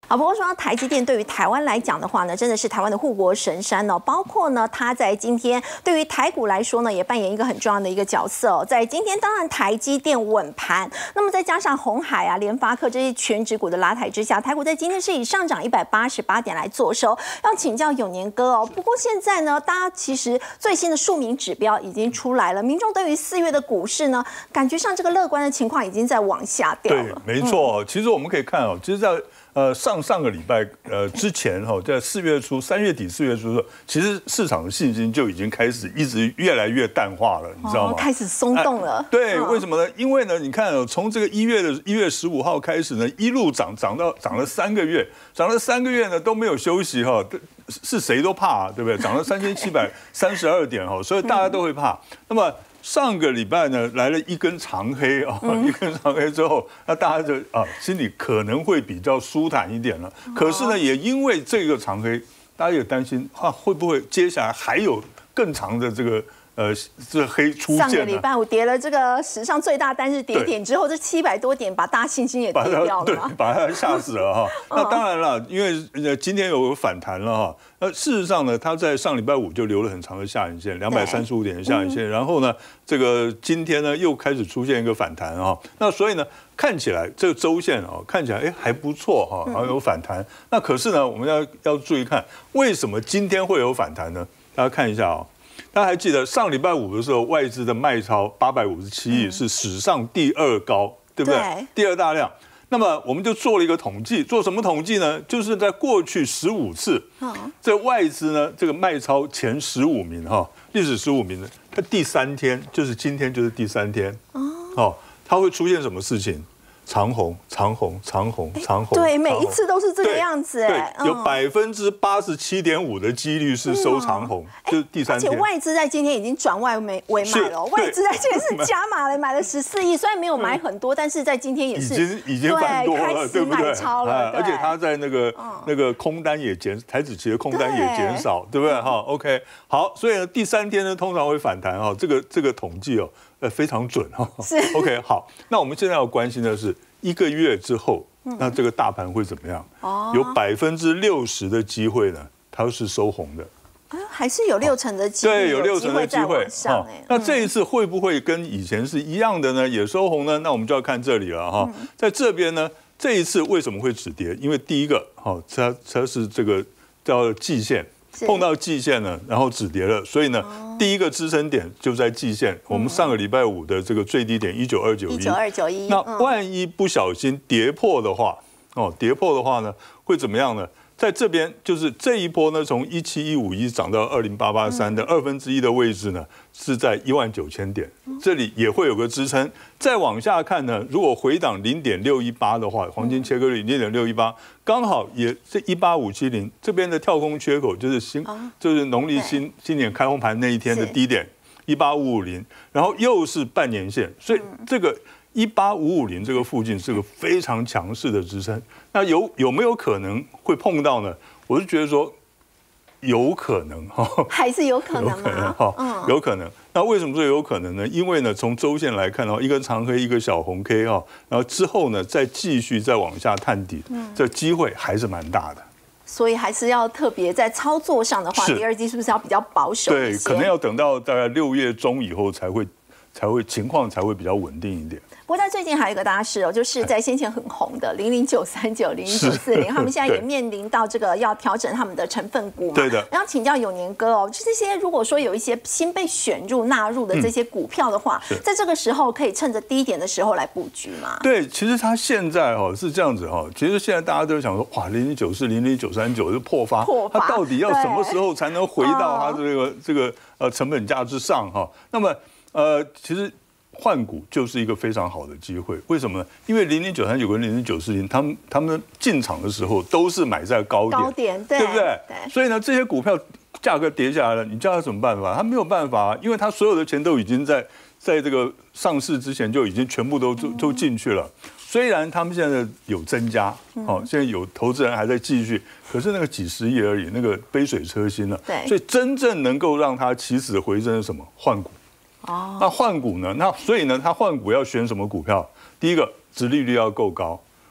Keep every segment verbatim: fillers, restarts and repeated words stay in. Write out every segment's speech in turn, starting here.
啊，不过说到台积电对于台湾来讲的话呢，真的是台湾的护国神山哦。包括呢，它在今天对于台股来说呢，也扮演一个很重要的一个角色哦。在今天，当然台积电稳盘，那么再加上鸿海啊、联发科这些全指股的拉抬之下，台股在今天是以上涨一百八十八点来做收。要请教永年哥哦。不过现在呢，大家其实最新的庶民指标已经出来了，民众对于四月的股市呢，感觉上这个乐观的情况已经在往下掉了。 对，没错。嗯、其实我们可以看哦，其实在呃，上上个礼拜呃之前哈，在四月初、三月底、四月初的时候，其实市场的信心就已经开始一直越来越淡化了，你知道吗？ 哦、开始松动了。 啊、对，为什么呢？因为呢，你看哦，从这个一月的一月十五号开始呢，一路涨涨到涨了三个月，涨了三个月呢都没有休息哈，是谁都怕、啊，对不对？涨了三千七百三十二点哈，所以大家都会怕。那么上个礼拜呢，来了一根长黑啊，一根长黑之后，那大家就啊心里可能会比较舒坦一点了。可是呢，也因为这个长黑，大家也担心啊，会不会接下来还有更长的这个呃这黑出现呢？ 上个礼拜五跌了这个史上最大单日跌点之后，这七百多点把大家信心也跌掉了， 对，把他吓死了哈。那当然了，因为呃今天有反弹了哈。那事实上呢，它在上礼拜五就留了很长的下影线，两百三十五点的下影线，然后呢，这个今天呢又开始出现一个反弹啊。那所以呢，看起来这个周线啊，看起来哎还不错哈，好像有反弹。那可是呢，我们要要注意看，为什么今天会有反弹呢？大家看一下啊，大家还记得上礼拜五的时候，外资的卖超八百五十七亿是史上第二高，对不对？对，第二大量。那么我们就做了一个统计，做什么统计呢？就是在过去十五次，这外资呢这个卖超前十五名哈，历史十五名的，它第三天就是今天就是第三天哦，它会出现什么事情？长红，长红，长红，长红。 对，每一次都是这个样子哎。 对，有百分之八十七点五的几率是收长红，就是第三天。 而且外资在今天已经转外为为买了，外资在今天是加码了，买了十四亿，虽然没有买很多，但是在今天也是已经已经翻多了，对不对？ 超了， 而且它在那个那个空单也减，台指期的空单也减少，对不对？哈 ，OK， 好，所以呢，第三天呢通常会反弹哈，这个这个统计哦。呃，非常准哈。 是 OK， 好，那我们现在要关心的是一个月之后，那这个大盘会怎么样？哦，有百分之六十的机会呢，它是收红的。 啊，还是有六成的机会， 对，有六成的机会。 上哎， 那这一次会不会跟以前是一样的呢？也收红呢？那我们就要看这里了哈。在这边呢，这一次为什么会止跌？因为第一个，哈，它它是这个叫季线。碰到季线了，然后止跌了，所以呢，哦、第一个支撑点就在季线。嗯、我们上个礼拜五的这个最低点一九二九一， 一九二九一。 那万一不小心跌破的话，哦，跌破的话呢，会怎么样呢？在这边就是这一波呢，从一七一五一涨到二零八八三的二分之一的位置呢，是在一万九千点，这里也会有个支撑。再往下看呢，如果回档零点六一八的话，黄金切割率零点六一八，刚好也这一八五七零这边的跳空缺口就是新，就是农历新新年开红盘那一天的低点一八五五零，然后又是半年线，所以这个。一八五五零这个附近是个非常强势的支撑，那有有没有可能会碰到呢？我是觉得说有可能哈， 还是有可能吗？ 哈，有可能。那为什么说有可能呢？因为呢，从周线来看的话，一根长黑，一个小红 K 哈，然后之后呢，再继续再往下探底，这机会还是蛮大的。 所以还是要特别在操作上的话，第二季是不是要比较保守一些？ 对，可能要等到大概六月中以后才会。才会情况才会比较稳定一点。 不过在最近还有一个大事哦，就是在先前很红的零零九三九、零零九四零，他们现在也面临到这个要调整他们的成分股嘛。 对的。 然后请教永年哥哦，就这些如果说有一些新被选入纳入的这些股票的话，嗯、在这个时候可以趁着低点的时候来布局吗？ 对，其实它现在哈是这样子哈，其实现在大家都想说，哇，零零九四、零零九三九是破发，破发，它到底要什么时候才能回到它这个这个呃成本价之上哈？那么呃，其实。换股就是一个非常好的机会，为什么呢？因为零零九三九跟零零九四零，他们他们进场的时候都是买在高点， 高点对， 对不对？ 对。 所以呢，这些股票价格跌下来了，你叫他什么办法？他没有办法，因为他所有的钱都已经在在这个上市之前就已经全部都都都进去了。虽然他们现在有增加，哦，现在有投资人还在继续，可是那个几十亿而已，那个杯水车薪了。 对。 所以真正能够让它起死回生是什么？换股。哦，那换股呢？那所以呢，他换股要选什么股票？第一个，殖利率要够高，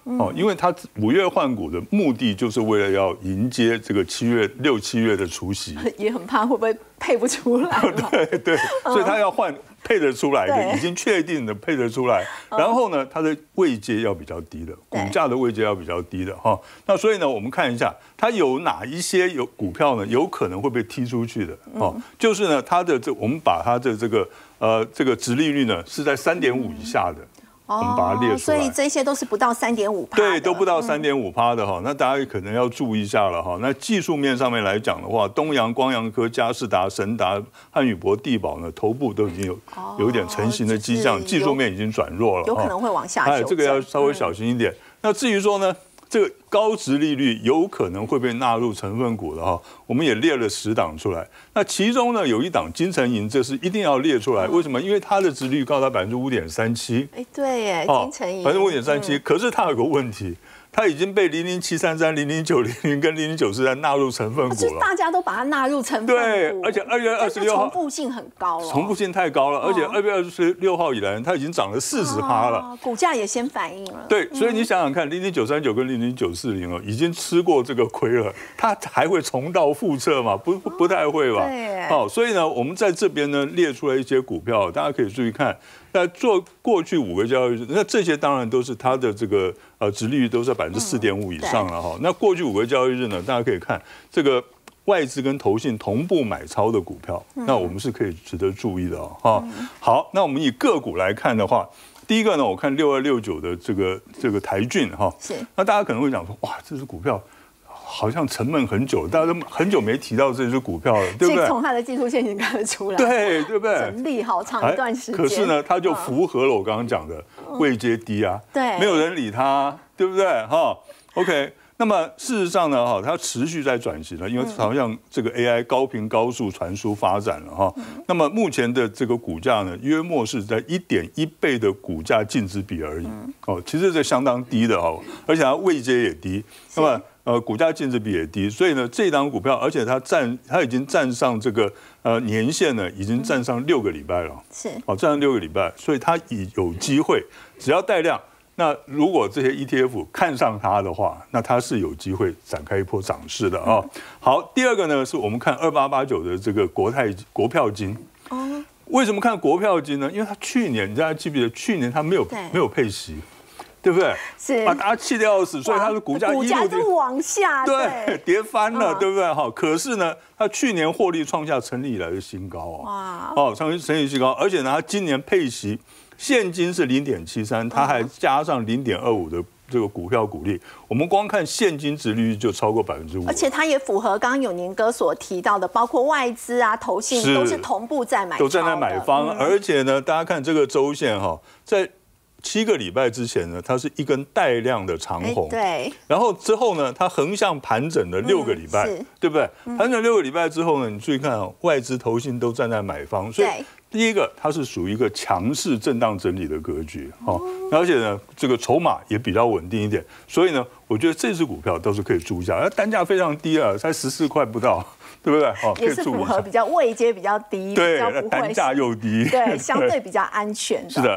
哦，因为它五月换股的目的就是为了要迎接这个七月六七月的除息， 也很怕会不会配不出来。 对对，所以它要换配得出来的，已经确定的配得出来。然后呢，它的位阶要比较低的，股价的位阶要比较低的哈。那所以呢，我们看一下它有哪一些有股票呢，有可能会被踢出去的哦，就是呢，它的这我们把它的这个呃这个殖利率呢是在三点五以下的。我们把它列出来， 所以这些都是不到三点五趴， 对，都不到三点五趴的哈。那大家可能要注意一下了哈。那技术面上面来讲的话，东阳、光阳科、佳士达、神达、汉语博、地保呢，头部都已经有有一点成型的迹象，技术面已经转弱了， 有可能会往下修正。 这个要稍微小心一点。那至于说呢？这个高殖利率有可能会被纳入成分股的哈，我们也列了十档出来。那其中呢，有一档金城银，这是一定要列出来。为什么？因为它的殖利率高达百分之五点三七。 哎，对耶，金城银百分之五点三七。可是它有个问题。它已经被零零七三三、零零九零零跟零零九四三纳入成分股了， 大家都把它纳入成分股。 对，而且二月二十六号重复性很高了， 重复性太高了，而且二月二十六号以来，它已经涨了四十趴了， 股价也先反应了。 对，所以你想想看，零零九三九跟零零九四零哦，已经吃过这个亏了，它还会重蹈覆辙吗？不，不太会吧？ 对， 好，所以呢，我们在这边呢列出来一些股票，大家可以注意看。在做过去五个交易日，那这些当然都是它的这个呃殖利率都在百分之四点五以上了哈。那过去五个交易日呢，大家可以看这个外资跟投信同步买超的股票，那我们是可以值得注意的哦哈。好，那我们以个股来看的话，第一个呢，我看六二六九的这个这个台骏哈，是那大家可能会讲说，哇，这只股票好像沉闷很久，大家都很久没提到这只股票了，对不对？ 从它的技术线型看得出来， 对对不对？ 整理好长一段时间。 可是呢，它就符合了我刚刚讲的位阶低啊， 对， 没有人理它，对不对？哈 ，OK。那么事实上呢，哈，它持续在转型了，因为好像这个 A I 高频高速传输发展了哈。那么目前的这个股价呢，约莫是在一点一倍的股价净值比而已，哦，其实这相当低的哈，而且它位阶也低。那么呃，股价净值比也低，所以呢，这档股票，而且它占，它已经站上这个呃年线呢，已经站上六个礼拜了， 是， 哦，站上六个礼拜，所以它已有机会，只要带量。那如果这些 E T F 看上它的话，那它是有机会展开一波涨势的啊。好，第二个呢，是我们看二八八九的这个国泰国票金。哦，为什么看国票金呢？因为它去年，大家记不记得，去年它没有没有配息。对不对？ 是把大家气得要死，所以它的股价一路跌往下， 对，跌翻了，对不对？哈，可是呢，它去年获利创下成立以来的新高啊！哇，哦，创成立新高，而且呢，它今年配息现金是零点七三，它还加上零点二五的这个股票股利，我们光看现金殖利率就超过百分之五， 而且它也符合刚刚永年哥所提到的，包括外资啊、投信都是同步在买， 都在那买方，嗯、而且呢，大家看这个周线哈，在七个礼拜之前呢，它是一根带量的长红， 对， 然后之后呢，它横向盘整了六个礼拜，嗯、对不对？盘整六个礼拜之后呢，你注意看啊，外资投信都站在买方，所以第一个它是属于一个强势震荡整理的格局，哦，而且呢，这个筹码也比较稳定一点，所以呢，我觉得这支股票倒是可以注意一下，它单价非常低啊，才十四块不到。对不对？哦， 也是符合比较位阶比较低， 对，单价又低， 对，相对比较安全的。 是的。